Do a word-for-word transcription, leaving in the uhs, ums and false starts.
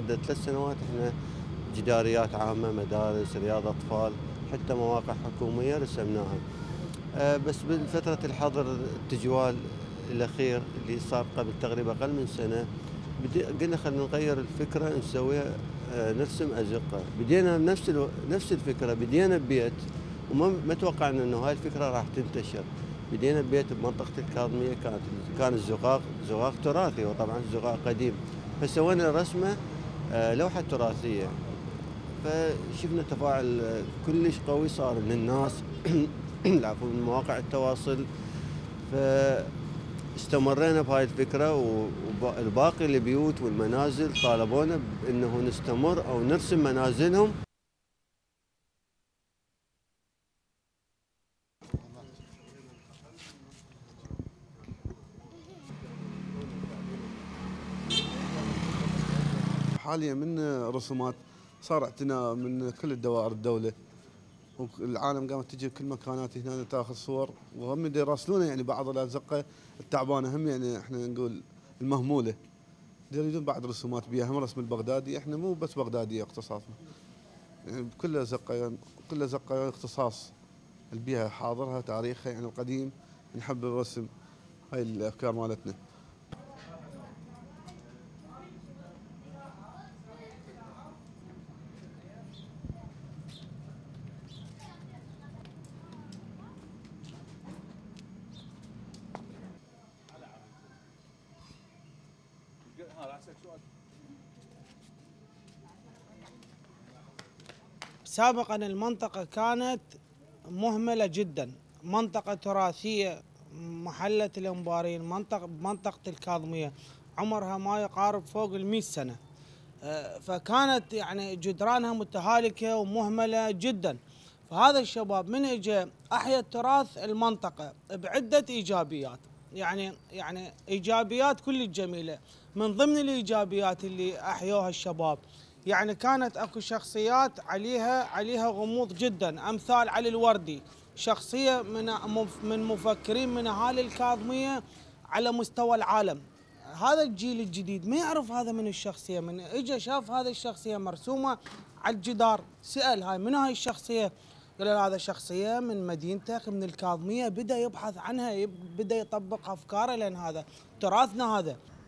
مدة ثلاث سنوات احنا جداريات عامة، مدارس، رياض أطفال، حتى مواقع حكومية رسمناها. بس بالفترة الحظر التجوال الأخير اللي صار قبل تقريبا أقل من سنة، قلنا خلينا نغير الفكرة نسويها نرسم أزقة. بدينا بنفس نفس الفكرة، بدينا ببيت وما ما توقعنا إنه هاي الفكرة راح تنتشر. بدينا ببيت بمنطقة الكاظمية، كانت كان الزقاق زقاق تراثي وطبعا الزقاق قديم، فسوينا رسمة لوحة تراثية. فشفنا تفاعل كلش قوي صار من الناس العفو من مواقع التواصل، فاستمرينا بهاي الفكرة، والباقي البيوت والمنازل طالبونا بأنه نستمر أو نرسم منازلهم. حاليا من رسومات صار اعتناء من كل الدوائر الدولة، والعالم قامت تجي بكل مكانات هنا تاخذ صور، وهم يراسلونا يعني بعض الازقه التعبانه، هم يعني احنا نقول المهموله يريدون بعض رسومات بها، هم رسم البغدادي، احنا مو بس بغداديه اختصاصنا، يعني بكل ازقه يعني كل ازقه اختصاص البيها حاضرها تاريخها يعني القديم، نحب الرسم هاي الافكار مالتنا. سابقا المنطقة كانت مهملة جدا، منطقة تراثية، محلة الأنبارين، منطقة منطقة الكاظمية عمرها ما يقارب فوق المئة سنة، فكانت يعني جدرانها متهالكة ومهملة جدا. فهذا الشباب من اجى احيا تراث المنطقة بعدة ايجابيات، يعني يعني ايجابيات كل جميلة. من ضمن الايجابيات اللي احيوها الشباب، يعني كانت اكو شخصيات عليها عليها غموض جدا، امثال علي الوردي، شخصية من من مفكرين من اهالي الكاظمية على مستوى العالم. هذا الجيل الجديد ما يعرف هذا من الشخصية، من اجى شاف هذه الشخصية مرسومة على الجدار سأل هاي من هاي الشخصية؟ قال له هذا شخصية من مدينتك من الكاظمية، بدأ يبحث عنها، بدأ يطبق أفكاره، لأن هذا تراثنا هذا.